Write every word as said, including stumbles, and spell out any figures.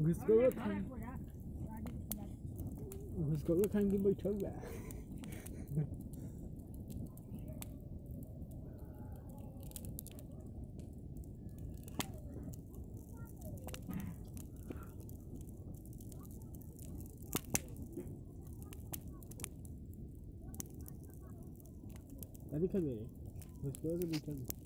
घुसको घुसको खान की बैठा हुआ अभी खा गए घुसको के बैठा